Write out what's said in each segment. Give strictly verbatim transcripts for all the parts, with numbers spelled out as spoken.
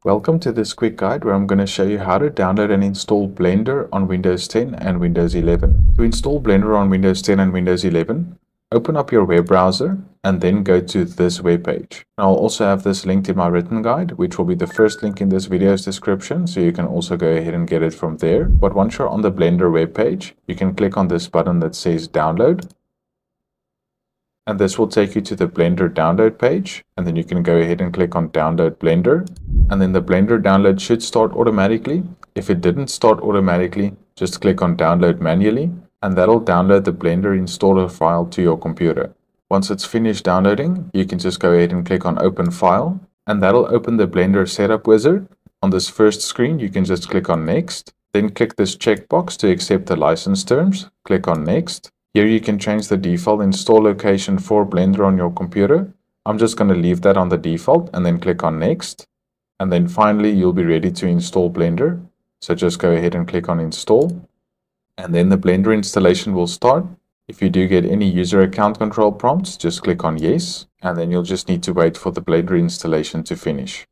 Welcome to this quick guide where I'm going to show you how to download and install Blender on Windows ten and Windows eleven. To install Blender on Windows ten and Windows eleven, open up your web browser and then go to this web page. I'll also have this linked in my written guide, which will be the first link in this video's description, so you can also go ahead and get it from there. But once you're on the Blender web page, you can click on this button that says download. And this will take you to the Blender download page, and then you can go ahead and click on download Blender. And then the Blender download should start automatically. If it didn't start automatically, just click on download manually, and that'll download the Blender installer file to your computer. Once it's finished downloading, you can just go ahead and click on open file, and that'll open the Blender setup wizard. On this first screen, you can just click on next, then click this checkbox to accept the license terms. Click on next. Here you can change the default install location for Blender on your computer. I'm just going to leave that on the default and then click on next. And then finally, you'll be ready to install Blender. So just go ahead and click on install. And then the Blender installation will start. If you do get any user account control prompts, just click on yes. And then you'll just need to wait for the Blender installation to finish.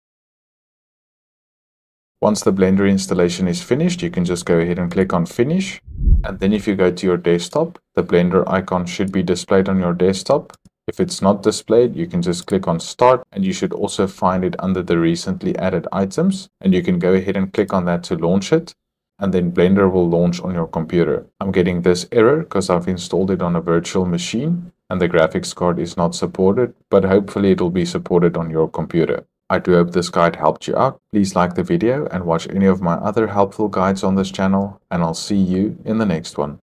Once the Blender installation is finished, you can just go ahead and click on finish. And then if you go to your desktop, the Blender icon should be displayed on your desktop. If it's not displayed, you can just click on start, and you should also find it under the recently added items. And you can go ahead and click on that to launch it. And then Blender will launch on your computer. I'm getting this error because I've installed it on a virtual machine and the graphics card is not supported, but hopefully it will be supported on your computer. I do hope this guide helped you out. Please like the video and watch any of my other helpful guides on this channel, and I'll see you in the next one.